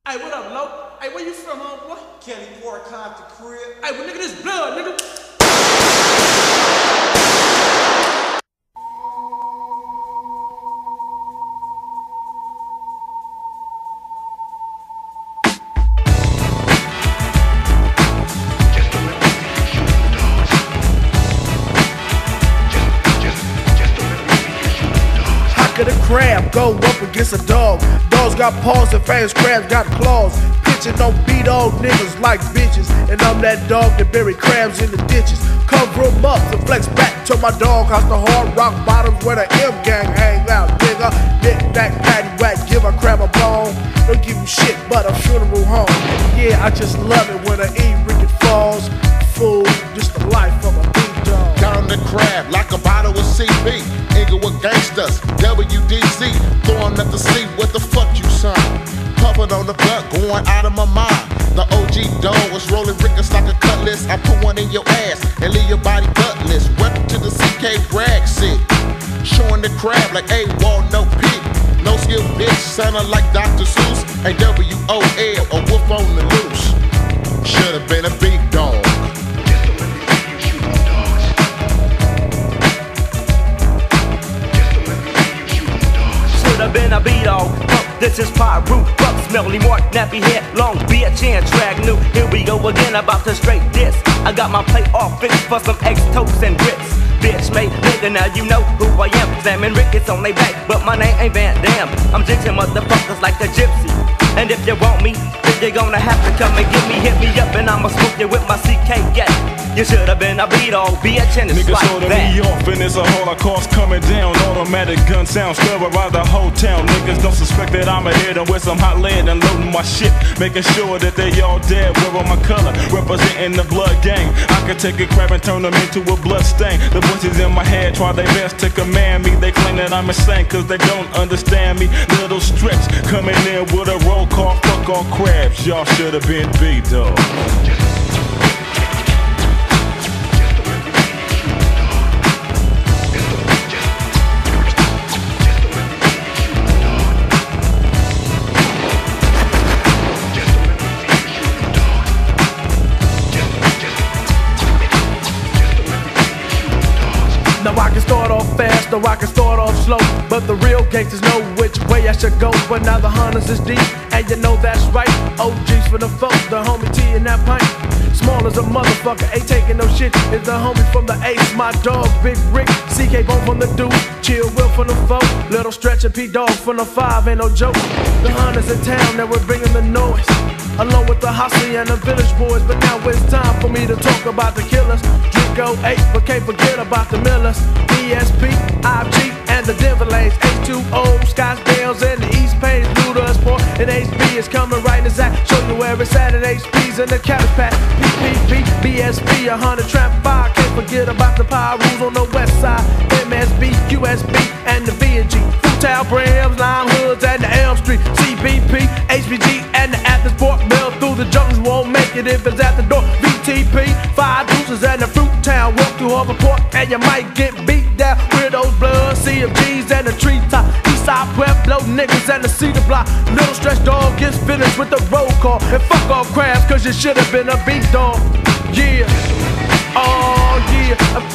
Hey, what up, Lo? Hey, where you from, homeboy? Kelly Port, Compton crib. Hey, well, nigga, this blood, nigga. How could a crab go up against a dog? Dogs got paws and fangs, crabs got claws. Pitching don't beat old niggas like bitches. And I'm that dog that bury crabs in the ditches. Cover 'em up to flex back to my dog house, the hard rock bottoms where the M gang hang out, nigga. Knick knack, patty whack, give a crab a bone. Don't give you shit but a funeral home. Yeah, I just love it when I eat Ricky Falls. Fool, just the life of a big dog. Down the crab like a bottle of CB. Inglewood gangsters, WDC. Throwing up the sea, what the fuck you son? Puffin' on the blunt, going out of my mind. The OG dog was rolling rickets like a cutlass. I put one in your ass and leave your body buttless. Welcome to the CK Rag City. Showing the crab like A-Wall, no pig. No skill bitch, sounding like Dr. Seuss. A W-O-L, a wolf on the loose. Should've been a big dog. Should've been a B-dog. This is Pyru, Buck, Smelly Mark, nappy head, long bitch, and drag new. Here we go again about to straight this. I got my plate all fixed for some eggs, toast, and grits. Bitch made nigga, now you know who I am. Slamming rickets on they back, but my name ain't Van Dam. I'm jinxing motherfuckers like a gypsy. And if you want me, then you're gonna have to come and get me. Hit me up and I'ma smoke you with my CK, yeah. You should've been a B-dog, bitch, and it's niggas like holding that. me off, and it's a Holocaust coming down. Automatic gun sounds terrorize the whole town. Niggas don't suspect that I'm a hit and with some hot lead and loading my shit, making sure that they all dead. Wearing my color, representing the blood gang. I could take a crab and turn them into a blood stain. The voices in my head try their best to command me. They claim that I'm insane cause they don't understand me. Little strips coming in with a roll call, fuck all crabs. Y'all should've been B-dog. Now I can start off fast or I can start off slow, but the real gangsters know which way I should go. But now the hunters is deep, and you know that's right. OGs for the folks, the homie T in that pint. Small as a motherfucker, ain't taking no shit. Is the homie from the Ace, my dog, Big Rick. CK Bone from the Dude, Chill Will from the Foe. Little Stretch and P-Dog from the 5, ain't no joke. The hunters in town that we're bringing the noise, along with the Hustle and the Village Boys. But now it's time for me to talk about the killers. Go 8, but can't forget about the Millers, ESP, IG, and the Denver Lanes, H2O, Scottsdales, and the East Payne, Luda Sport, and HB is coming right in the Zach. Show you where it's at, and HP's in the Cabbage Patch, PPP, BSP, 100 Trap 5, can't forget about the Power Rules on the west side, MSB, USB, and the V&G, Fruital, Brams, Lime Hoods, and the Elm Street, CBP, HBG, and the Athens Port Mill. Through the jungles won't make it if it's at the door, VTP, 5 deuces, and the Fruit Town. Walk through Harbor Port and you might get beat down. Weirdos, blood, CFGs, and the treetop. Eastside Pueblo niggas and the cedar block. Little Stretch dog gets finished with the roll call. And fuck all crabs cause you should've been a beat dog. Yeah, oh yeah.